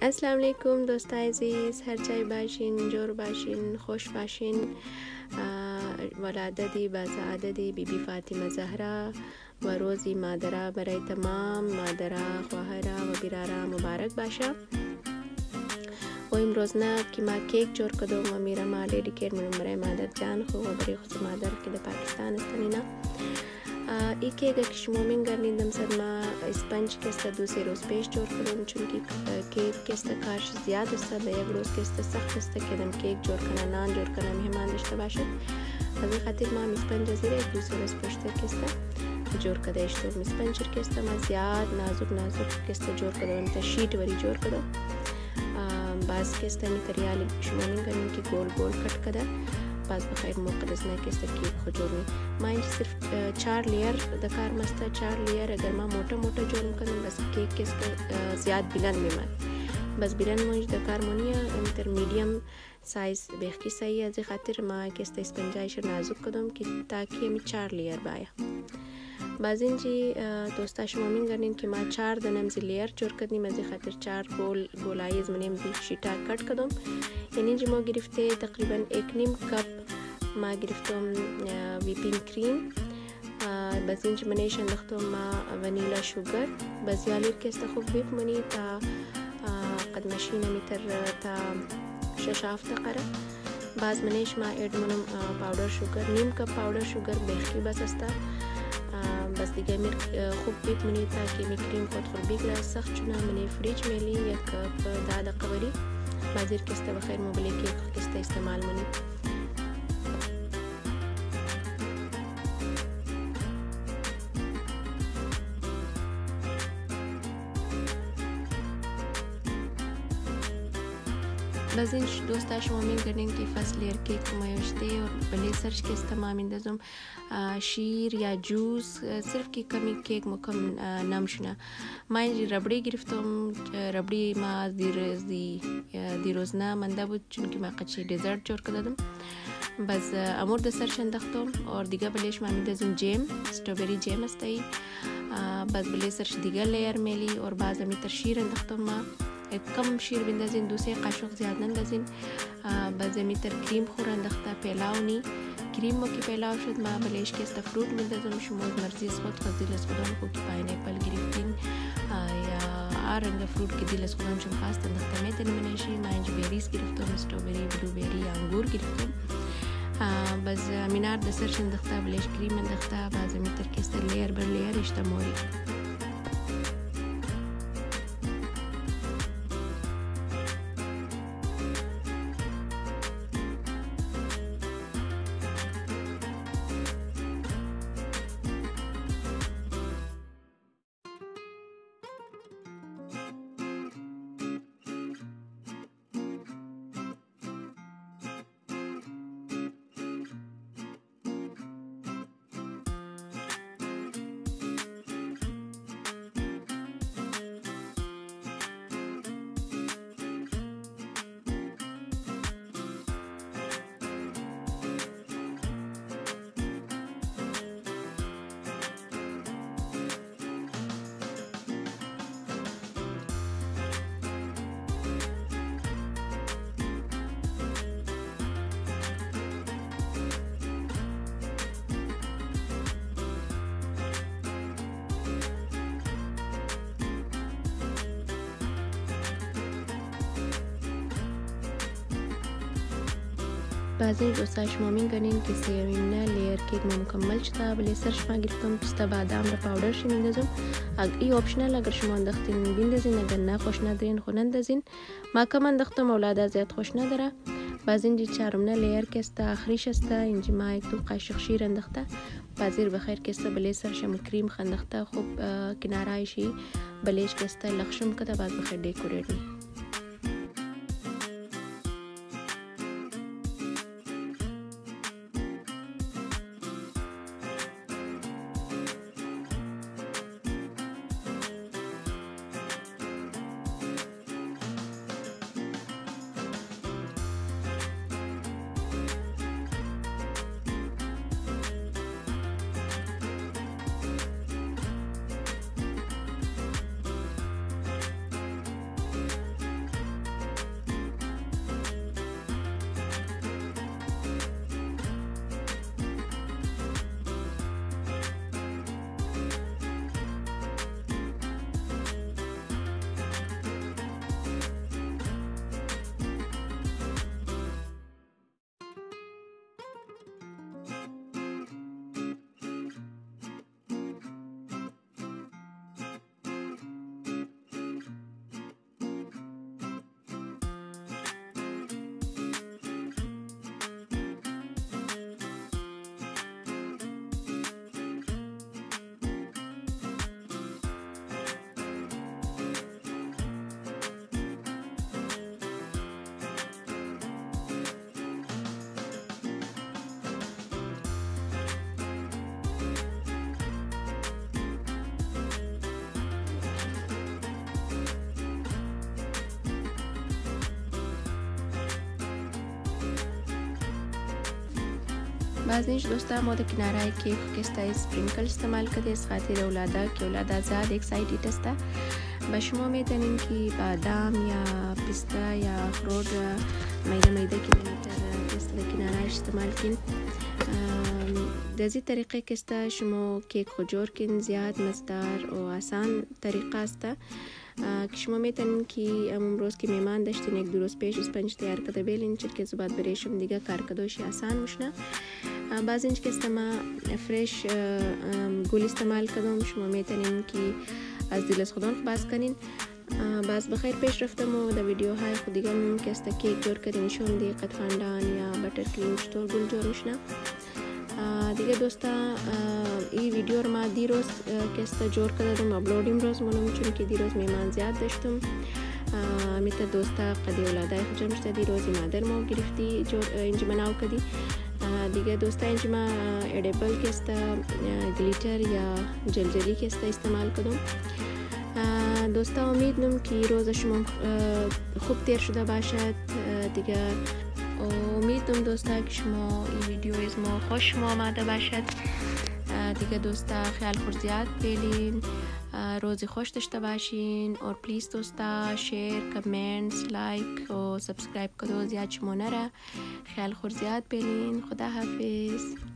السلام علیکم دوستای عزیز، هر جای باشین جور باشین، خوش باشین. ولادت با سعادت بیبی فاطمه زهرا و روزی مادرها برای تمام مادرها، خواهرها و برارها مبارک باشه. و امروز نه که ما کیک جور کردم و میرم ددیکیت میکنم برای مادر جان خو و برای خود مادر که در پاکستان استنینا. ای کیک که شما میگردیدم سر ما اسپنج که است 2-3 روز پیش جور کردم، چون که کیک که است کارش زیاد است. در یک روز که است سخت است که دم کیک جور کنه، نان جور کنه، مهمان داشته باشد. از این خاطر ما اسپنج زیر 2-3 روز پشت که است جور کرده اشتم. اسپنج که است ما زیاد نازک که است جور کردم، تا شیت وری جور کردم. باز که است میتریال شما میگردیم که گول کٹ کرده. باز بخیر موقع از نه که است کیک خجورنی. ما اینجا صرف 4 لیر دکار مسته 4 لیر. اگر ما موٹا جور میکنم بس کیک که است زیاد بلند میمد. بس بلند منج دکار منیه انتر میڈیم سایز بیخی صحیح. از خاطر ما که است اسپنجایش نازک کدم که تاکي می 4 لیر باید. باز اینجی دوستا شما میگردین که ما 4 دنم لیر جور کردیم. از خاطر 4 گولایی از منیم دی شیتا کٹ کدم. یعنی اینجا ما گرفته تقریبا 1.5 کپ ما گرفتم ویپینگ کریم. باز اینجا منیش انداختم ما ونیلا شوگر. باز یالیر که است خوب ویپ منی تا قد مشینه میتر تا 6-7 دقیقه. باز منیش ما اد منم پاودر شوگر 1/2 کپ پاودر شوگر بیخی بس است. بس دیگه میر خوب بیت منی تا که می کریم خود بگیره. سخت چونه منی فریج میلی 1 کپ 10 دقیقه وری. بازیر که است بخیر موبیلی کیک که است استعمال منی. باز این دوستا شما میگردین که فصل لیر کیک مایوشته و بله سرش که است تمام اندازم شیر یا جوس صرف که کمی کیک مکم نمشونه. ما اینجا ربڑی گرفتم. ربڑی ما دیروز نه منده بود چون که ما قدشی دیزرت جور کردم. باز امور د سرش انداختم اور دیگه بلیش ما میندازم جیم استروبری جیم است ای. باز بله سرش دیگه لیر میلی اور باز میتر شیر انداختم. ما کم شیر بندازین 2-3 قاشق زیاد نندازین. باز میتر کریم خور انداخته پیلاونی کریم ما که پیلاو شد ما بلیش که است فروت میندازم. شما از مرزی خود خزیل از خودم خود که پاینپل گرفتین یا رنگ فروت که دیل از خودم شما خواست انداخته میتونی منشی. ما اینجا بیریز گرفتم، استروبری، بلوبری، انگور گرفتم. باز مینار د سرش انداخته بلیش کریم انداخته. باز میتر که است لیر بر لیر اشتموری. بعضی دوستا شما میگردین که سیمینه لیر کیک مکمل شده. بله سرش ما گرفتم پسته بادام را پاودر شی میندازم. ای آپشنال اگر شما انداختین بندازین، اگر نه خوش ندارین خو نندازین. ما کم انداختم اولادا زیاد خوش نداره. باز اینجا 4 لیر که است آخریش است. اینجا ما 1-2 قاشق شیر انداخته. بازیر بخیر که است بله سرش هم کریم انداخته. خوب کنارایشی بلیش که است لخشم کده. باز بخیر دکوریت می. بعض نیش دوستا ما در کنارهای کیک کستا اسپرینکل استعمال کرده از خاطر اولادا که اولادا زیاد اکسایتید است. و شما میتونین که بادام یا پیستا یا اخروت میده کیلومتر کستا در کنارهش استعمال کن. دزی طریقه کستا شما کیک خود جور کن، زیاد مزدار و آسان طریقه است که شما میتونین که امروز که میمان داشتین یک دو روز پیش اسپنج تیار کرده بیلین چرکه زباد بریشم دیگه کار کدوشی آسان میشه. بعض اینج که ما فرش گل استعمال کردم، شما میتونین که از دیل از خودان باز کنین. باز بخیر پیش رفتم و در ویدیوهای خود دیگه که است کیک جور کردن نشون دی قد فاندان یا بٹر کریم چطور گل جور میشه. دیگه دوستا این ویدیو رو ما دیروز که است جور کردم اپلود امروز منم چون که دیروز میمان زیاد داشتم. میت دوستا قدی اولادای خود جمشته دیروزی مادر ما گرفتی جور اینج مناو کردی. دیگه دوستا اینج ما ایڈیبل که است گلیتر یا جلجلی که است استعمال کردم. دوستا امیدم که روز شما خوب تیر شده باشد. دیگه امیدم دوستا که شما این ویدیو از ما خوش آمده باشد. دیگه دوستا خیال خود زیاد بیلین، روزی خوش داشته باشین اور پلیز دوستا شیر، کامنتس، لایک و سبسکرایب کدو زیاد شما نره. خیال خود زیاد بیلین. خدا حافظ.